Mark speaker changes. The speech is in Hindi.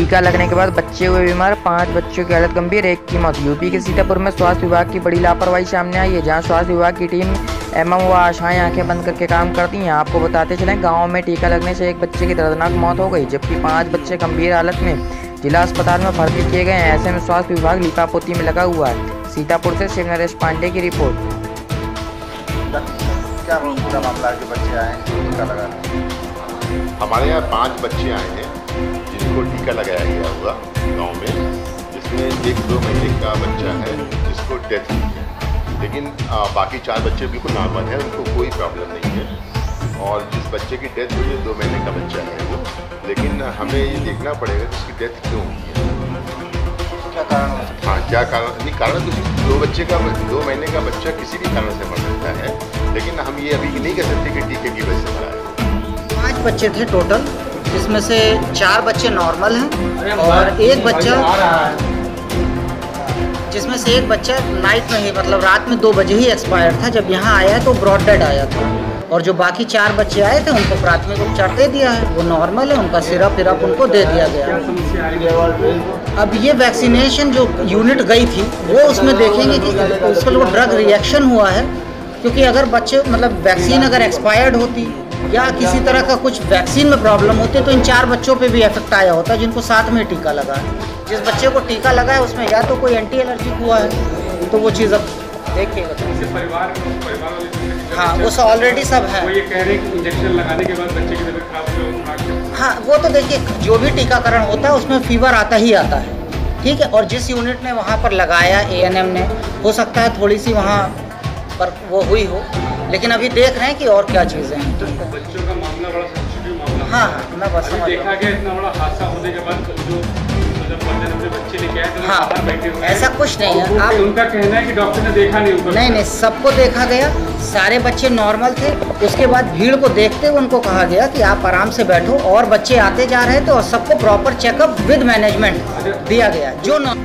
Speaker 1: टीका लगने के बाद बच्चे हुए बीमार, 5 बच्चों की हालत गंभीर, 1 की मौत। यूपी के सीतापुर में स्वास्थ्य विभाग की बड़ी लापरवाही सामने आई है, जहां स्वास्थ्य विभाग की टीम एवं व आशाएं आंखें बंद करके काम करती हैं। आपको बताते चलें, गांव में टीका लगने से एक बच्चे की दर्दनाक मौत हो गई, जबकि 5 बच्चे गंभीर हालत में जिला अस्पताल में भर्ती किए गए हैं। ऐसे में स्वास्थ्य विभाग लीपापोती में लगा हुआ है। सीतापुर से शिव नरेश पांडे की रिपोर्ट।
Speaker 2: क्या पूरा मामला के बच्चे आए हैं टीका लगाने?
Speaker 3: हमारे यहाँ 5 बच्चे आए हैं जिनको टीका लगाया गया हुआ गांव में, जिसमें एक 2 महीने का बच्चा है जिसको डेथ हुई है, लेकिन बाकी 4 बच्चे बिल्कुल नॉर्मल हैं, उनको कोई प्रॉब्लम नहीं है। और जिस बच्चे की डेथ हुई है 2 महीने का बच्चा है वो, लेकिन हमें ये देखना पड़ेगा कि उसकी डेथ क्यों हुई है,
Speaker 2: क्या कारण है?
Speaker 3: हाँ क्या कारण, नहीं कारण तो 2 महीने का बच्चा किसी भी कारण से मर सकता है, लेकिन हम ये अभी नहीं कह सकते कि टीके की वजह से मरा है।
Speaker 4: 5 बच्चे थे टोटल, जिसमें से 4 बच्चे नॉर्मल हैं और एक बच्चा, जिसमें से एक बच्चा नाइट में ही, मतलब रात में 2 बजे ही एक्सपायर था। जब यहाँ आया है तो ब्रॉड डेड आया था, और जो बाकी 4 बच्चे आए थे उनको प्राथमिक उपचार दे दिया है, वो नॉर्मल है, उनका सिरप विरप उनको दे दिया गया। अब ये वैक्सीनेशन जो यूनिट गई थी वो उसमें देखेंगे कि उसका जो ड्रग रिएक्शन हुआ है, क्योंकि अगर बच्चे मतलब वैक्सीन अगर एक्सपायर्ड होती या किसी तरह का कुछ वैक्सीन में प्रॉब्लम होती तो इन 4 बच्चों पे भी इफेक्ट आया होता जिनको साथ में टीका लगा है। जिस बच्चे को टीका लगा है उसमें या तो कोई एंटी एलर्जिक हुआ है, तो वो चीज़ अब देखिएगा। हाँ, वो सब ऑलरेडी सब है।
Speaker 5: वो ये कह रहे हैं कि इंजेक्शन लगाने के बाद बच्चे की तबीयत खराब हो।
Speaker 4: हाँ, वो तो देखिए, जो भी टीकाकरण होता है उसमें फीवर आता ही आता है, ठीक है। और जिस यूनिट ने वहाँ पर लगाया ANM ने, हो सकता है थोड़ी सी वहाँ पर वो हुई हो, लेकिन अभी देख रहे हैं कि और क्या चीज़ें हैं।
Speaker 5: बच्चों का मामला बड़ा सेंसिटिव मामला है।
Speaker 4: हाँ, मैं बस समझ
Speaker 5: देखा गया इतना बड़ा हादसा होने के बाद जो अपने बच्चे लेके आए थे बाहर बैठे हुए,
Speaker 4: ऐसा कुछ नहीं है। आप
Speaker 5: उनका कहना है कि डॉक्टर ने देखा नहीं ऊपर।
Speaker 4: नहीं, सबको देखा गया, सारे बच्चे नॉर्मल थे। उसके बाद भीड़ को देखते हुए उनको कहा गया कि आप आराम से बैठो, और बच्चे आते जा रहे थे और सबको प्रॉपर चेकअप विद मैनेजमेंट दिया गया जो